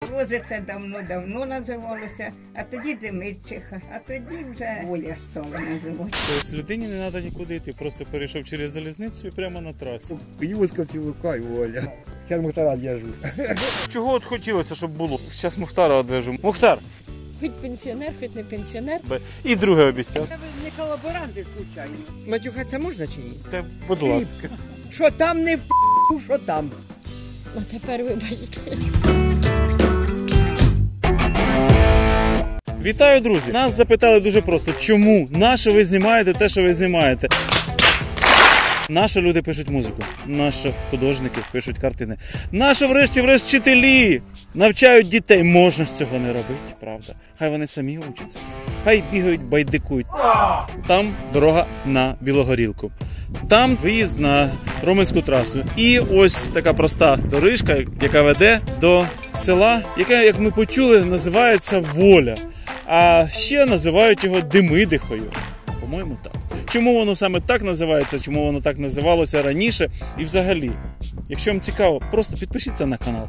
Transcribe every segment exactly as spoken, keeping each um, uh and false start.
Лозиця давно-давно називалося, а тоді Демидчиха, а тоді вже Воля стала називати. Тобто людині не треба нікуди йти, просто перейшов через залізницю і прямо на трасі. Юзка Цілука і Воля. Зараз Мухтара одв'яжу. Чого от хотілося, щоб було? Зараз Мухтара одв'яжу. Мухтар! Хоч пенсіонер, хоч не пенсіонер. І друге обіцяв. Це не колаборанти, случайно. Матюхатися можна чи ні? Та, будь ласка. Що там не в що там? А тепер вибачте. Вітаю, друзі! Нас запитали дуже просто, чому? Нащо ви знімаєте те, що ви знімаєте? Нащо люди пишуть музику? Нащо художники пишуть картини? Нащо врешті-врешт вчителі навчають дітей? Можна ж цього не робити, правда? Хай вони самі учаться. Хай бігають, байдикують. Там дорога на Білогорілку. Там виїзд на Роменську трасу. І ось така проста доріжка, яка веде до села, яке, як ми почули, називається Воля. А ще називають його Демидихою. По-моєму, так. Чому воно саме так називається, чому воно так називалося раніше і взагалі. Якщо вам цікаво, просто підпишіться на канал.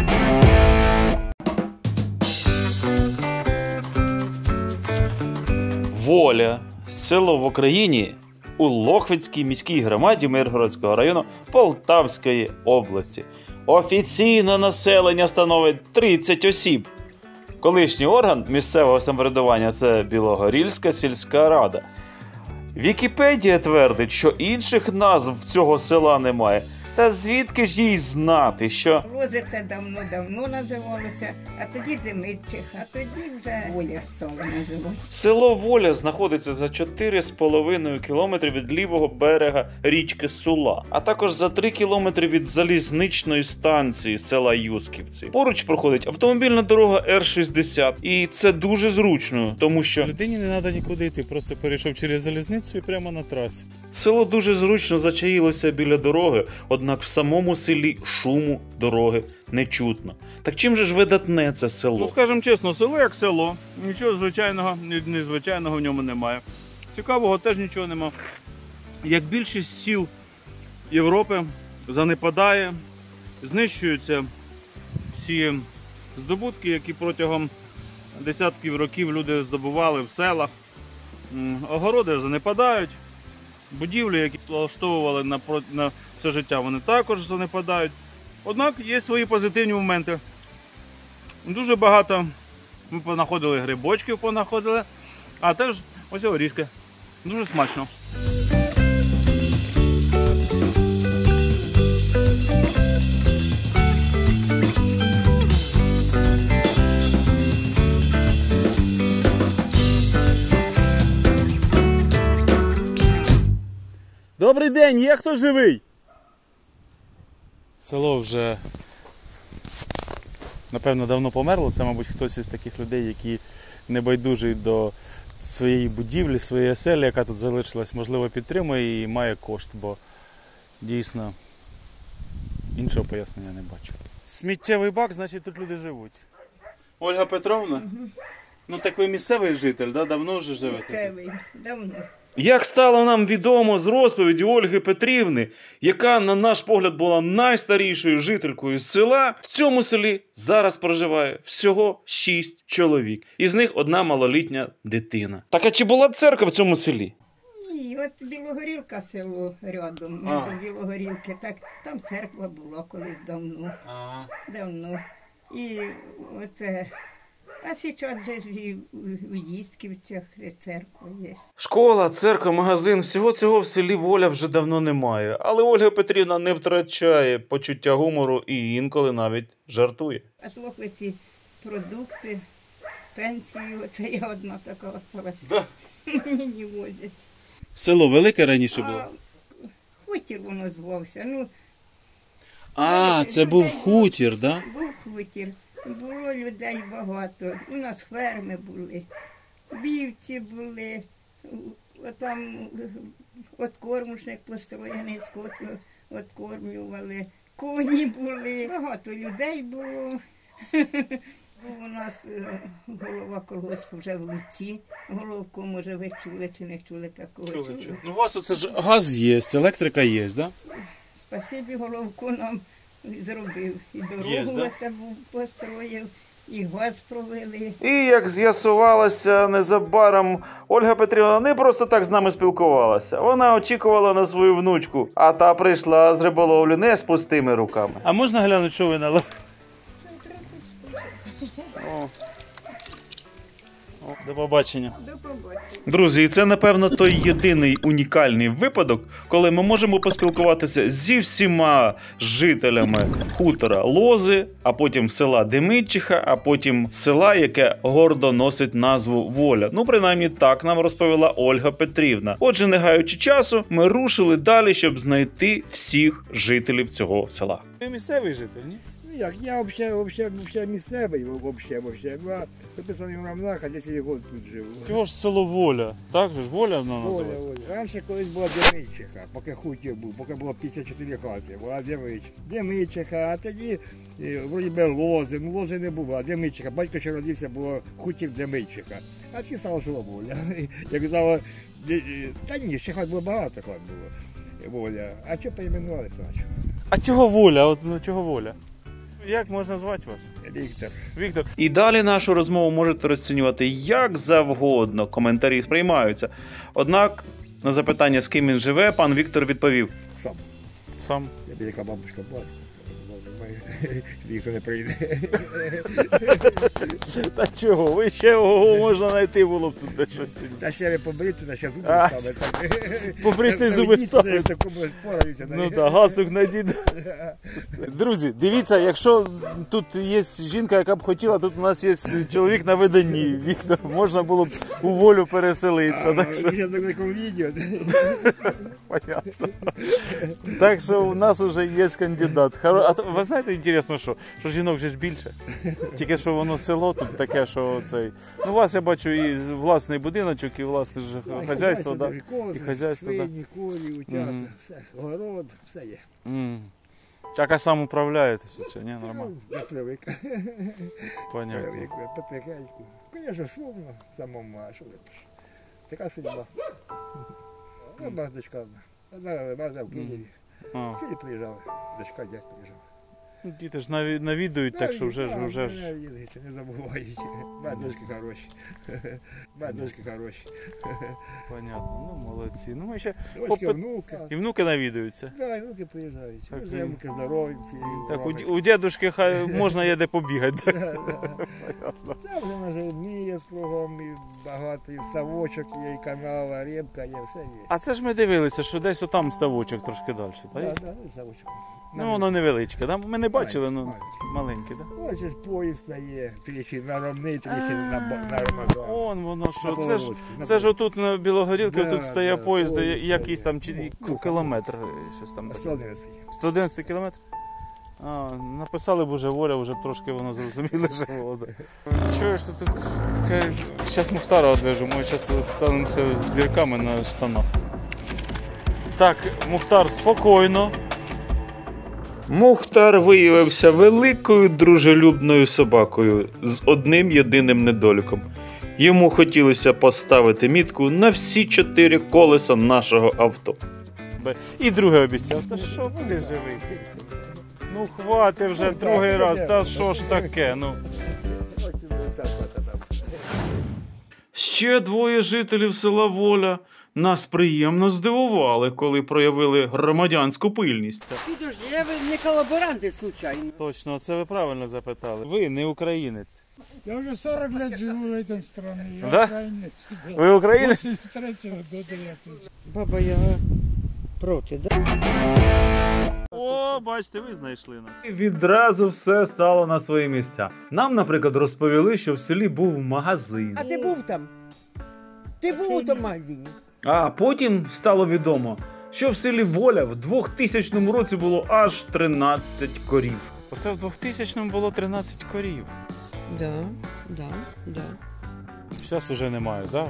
Воля. Село в Україні у Лохвицькій міській громаді Миргородського району Полтавської області. Офіційне населення становить тридцять осіб. Колишній орган місцевого самоврядування – це Білогорільська сільська рада. Вікіпедія твердить, що інших назв цього села немає. Та звідки ж їй знати, що... Лозиця давно-давно називалося, а тоді Демидчиха, а тоді вже Воля стала називати. Село Воля знаходиться за чотири з половиною кілометри від лівого берега річки Сула, а також за три кілометри від залізничної станції села Юсківці. Поруч проходить автомобільна дорога Р шістдесят, і це дуже зручно, тому що... Людині не треба нікуди йти, просто перейшов через залізницю і прямо на трасі. Село дуже зручно зачаїлося біля дороги, однак в самому селі шуму дороги не чутно. Так чим же ж видатне це село? Ну, скажімо чесно, село як село. Нічого звичайного, незвичайного в ньому немає. Цікавого теж нічого немає. Як більшість сіл Європи занепадає, знищуються всі здобутки, які протягом десятків років люди здобували в селах. Огороди занепадають, будівлі, які влаштовували на, на все життя, вони також занепадають. Однак є свої позитивні моменти. Дуже багато ми понаходили грибочків, понаходили, а теж ось горішки. Дуже смачно. Добрий день, є хто живий? Село вже, напевно, давно померло. Це, мабуть, хтось із таких людей, які небайдужі до своєї будівлі, своєї оселі, яка тут залишилась, можливо, підтримує і має кошт, бо дійсно іншого пояснення не бачу. Сміттєвий бак, значить, тут люди живуть. Ольга Петровна? Угу. Ну так ви місцевий житель, да? Давно вже живете? Місцевий, давно. Як стало нам відомо з розповіді Ольги Петрівни, яка, на наш погляд, була найстарішою жителькою з села, в цьому селі зараз проживає всього шість чоловік. Із них одна малолітня дитина. Так а чи була церква в цьому селі? Ні, ось Білогорілка село рядом, не до Білогорілки. Так, там церква була колись давно. А. Давно. І оце... А зараз же і в Їсківцях церква є. Школа, церква, магазин, всього цього в селі Воля вже давно немає. Але Ольга Петрівна не втрачає почуття гумору і інколи навіть жартує. А з Лохвиці продукти, пенсію, це я одна така осталась. Да. Мені возять. Село велике раніше було? А хутір воно звався. Ну, а, це був хутір, так? Да? Був хутір. Було людей багато, у нас ферми були, вівці були, там откормушник построєний, скот откормлювали, коні були, багато людей було. У нас голова колгоспу вже в Луці, головку, може, ви чули чи не чули такого? Чули, чули. Ну, у вас оце ж газ є, електрика є, так? Да? Спасибі, головку нам зробив. І дорогу Є, да? ось був построїв, і газ провели. І, як з'ясувалося незабаром, Ольга Петрівна не просто так з нами спілкувалася. Вона очікувала на свою внучку, а та прийшла з риболовлі не з пустими руками. А можна глянути, що ви наловили? О. О, до побачення. До побачення. Друзі, і це, напевно, той єдиний унікальний випадок, коли ми можемо поспілкуватися зі всіма жителями хутора Лози, а потім села Демидчиха, а потім села, яке гордо носить назву Воля. Ну, принаймні, так нам розповіла Ольга Петрівна. Отже, не гаючи часу, ми рушили далі, щоб знайти всіх жителів цього села. Ви місцевий житель, ні? Ну як, я взагалі, взагалі, взагалі місцевий, взагалі, взагалі. Ну, а записаний в Рамнах, а десять років тут живу. Чого ж село Воля? Так же ж Воля воно Воля, називається? Воля. Раніше колись була Демидчиха, поки хутір був, поки було п'ятдесят чотири хати, була Демидчиха. Демидчиха, а тоді, е, вроді би, Лози, ну Лози не було, а Демидчиха. Батько ще родився, було хутір Демидчиха. А тоді стало село Воля. Як казала, та ні, ще хат було багато хат було. Воля. А що перейменували, то? А чого Воля? От, ну, чого Воля? Як можна звати вас? Віктор. Віктор. І далі нашу розмову можете розцінювати як завгодно. Коментарі сприймаються. Однак на запитання, з ким він живе, пан Віктор відповів. Сам. Сам. Я б яка бабушка була. Ніхто не прийде. Та чого? Ви ще ого, можна знайти було б тут щось. Та ще ви побриться, та ще зуби А, ставити. побриться і зуби ставити. Пораюся. Ну так, галстук надійде. Друзі, дивіться, якщо тут є жінка, яка б хотіла, тут у нас є чоловік на виданні. Віктор, можна було б у Волю переселитися. Так що... Я на такому відео. Понятно. Так що у нас вже є кандидат. Хоро- А то- ви знаєте, інтересно, що? Що жінок же ж більше. Тільки що воно село тут таке, що цей. Ну, у вас я бачу і власний будиночок, і власне ж хазяйство, да? І хазяйство, да. Свині, курі, утята, Мгм. все. Город, все є. М. Так, а сам управляєтеся чи ні? Нормально. Я привик. Понятно. Привик, потихеньку. Звісно, сумно самому, а що робиш? Така судьба. Одна дочка одна. Одна база в Києві. А. Сюди приїжджали. Дочка, дядь приїжджав. Ну, діти ж наві- навідують, так що вже ж, вже ж. Не забувають. Батюшки хороші. Батюшки хороші. Понятно. Ну, молодці. Ну, ми ще Дочки, попит- внуки. і внуки навідуються. Да, і внуки приїжджають. Так, Вже і- внуки здорові. всі, Так, у, бабочки. ді- у дідушки хай можна є де побігати. Так? Да, да. Там вже на жеребні є кругом, і багато, і ставочок є, і канава, рибка є, все є. А це ж ми дивилися, що десь отам ставочок трошки далі. Так? Да, є? да, ну, ставочок. Ну, воно невеличке, да? Ми не бачили, ну Маленький. маленьке, так? Ось ж поїзд стає, тричі на ромний, тричі на, ба- на Рамадан. Он воно що. На Це ж, Поворотці, на це ж отут на Білогорілці, Да, тут стає да, поїзд, поїзд я- якийсь стає. там чи- Ну, кілометр, щось там. Поворотці. Славницький. сто одинадцять кілометр? А, написали б уже Воля, вже б трошки воно зрозуміло, що вода. Чуєш, тут зараз Мухтара одвежу, ми зараз станемося з дірками на штанах. Так, Мухтар, спокійно. Мухтар виявився великою дружелюбною собакою з одним єдиним недоліком. Йому хотілося поставити мітку на всі чотири колеса нашого авто. І друге обіцяв, та що буде живий? Ну хватить вже другий раз, та що ж таке, ну. Ось і та, та, та, та. Ще двоє жителів села Воля нас приємно здивували, коли проявили громадянську пильність. Підожди, я ви не колаборанти, случайно. Точно, це ви правильно запитали. Ви не українець. Я уже сорок лет живу в этой стране. Я Да? украинец. Да. Ви українець? восемьдесят третьего года я тут. Баба Яга проти, да? О, бачите, ви знайшли нас. І відразу все стало на свої місця. Нам, наприклад, розповіли, що в селі був магазин. А ти був там? Ти був у тому магазині? А потім стало відомо, що в селі Воля в двохтисячному році було аж тринадцять корів. Оце в двохтисячному було тринадцять корів. Да, да, да. Зараз уже немає, так?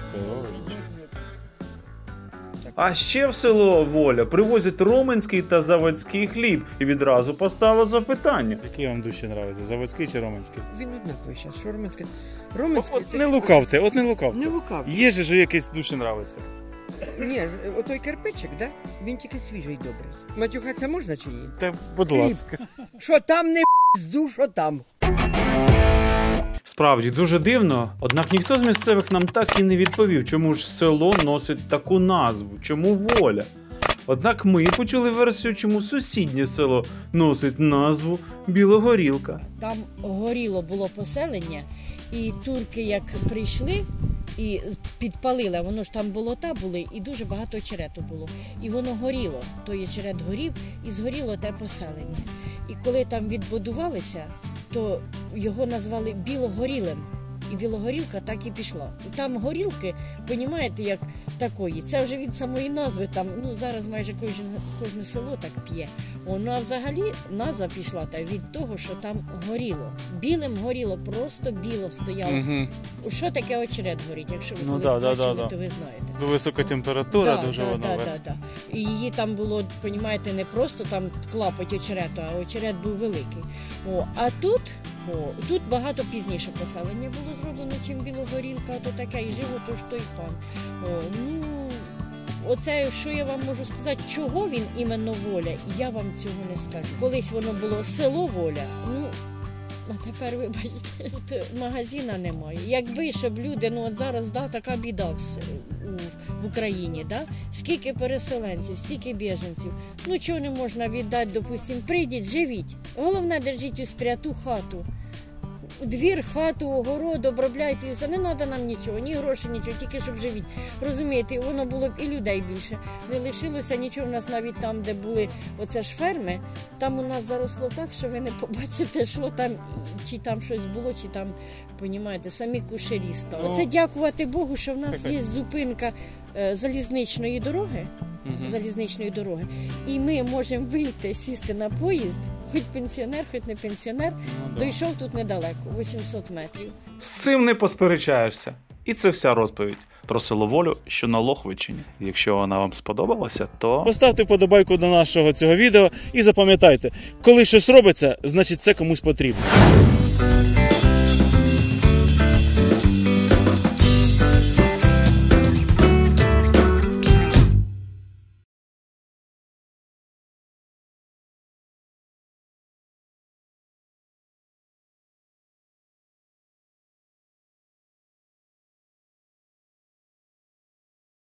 А ще в село Воля привозять роменський та заводський хліб. І відразу постало запитання. Який вам душі подобається, заводський чи роменський? Він однаковий зараз. Що Роменський? Роменський? От не лукавте, от не лукавте. Не лукав. Є же ж якийсь душі подобається. Ні, отой кирпичик, да? Він тільки свіжий добрий. Матюхатися можна чи ні? Та, будь ласка. Що там не зду, що там? Справді, дуже дивно, однак ніхто з місцевих нам так і не відповів, чому ж село носить таку назву, чому Воля. Однак ми почули версію, чому сусіднє село носить назву Білогорілка. Там горіло було поселення, і турки як прийшли і підпалили, воно ж там болота були, і дуже багато очерету було. І воно горіло, той очерет горів, і згоріло те поселення. І коли там відбудувалися, то його назвали Білогорілим. І Білогорілка так і пішла. Там горілки, понімаєте, як такої. Це вже від самої назви, там, ну, зараз майже кожне, кожне село так п'є. О, ну, а взагалі назва пішла та від того, що там горіло. Білим горіло, просто біло стояло. Угу. Що таке очерет горить, якщо ви Ну, колись да, да, бачили, да, то ви знаєте. Висока температура, Да, дуже да, воно да, весь. да, да. І її там було, понімаєте, не просто там клапоть очерету, а очерет був великий. О, а тут, о, тут багато пізніше поселення було зроблено, чим Білогорілка, то таке, і живо то ж той пан. О, ну, оце, що я вам можу сказати, чого він іменно Воля, я вам цього не скажу. Колись воно було село Воля, ну, а тепер, вибачте, тут магазина немає. Якби, щоб люди, ну от зараз, да, така біда в, у, в Україні, да? Скільки переселенців, стільки біженців. Ну, чого не можна віддати, допустим, прийдіть, живіть. Головне, держіть у спряту хату. Двір, хату, огород, обробляйте, і все. Не треба нам нічого, ні грошей, нічого, тільки щоб живіть. Розумієте, воно було б і людей більше. Не лишилося нічого в нас навіть там, де були оце ж ферми. Там у нас заросло так, що ви не побачите, що там, чи там щось було, чи там, понімаєте, самі кушарі стали. Ну, це дякувати Богу, що в нас є зупинка е, залізничної дороги, Угу. залізничної дороги. І ми можемо вийти, сісти на поїзд, хоч пенсіонер, хоч не пенсіонер, Ну, да. дійшов тут недалеко, вісімсот метрів. З цим не посперечаєшся. І це вся розповідь про село Волю, що на Лохвичині. Якщо вона вам сподобалася, то Поставте вподобайку до нашого цього відео і запам'ятайте, коли щось робиться, значить це комусь потрібно.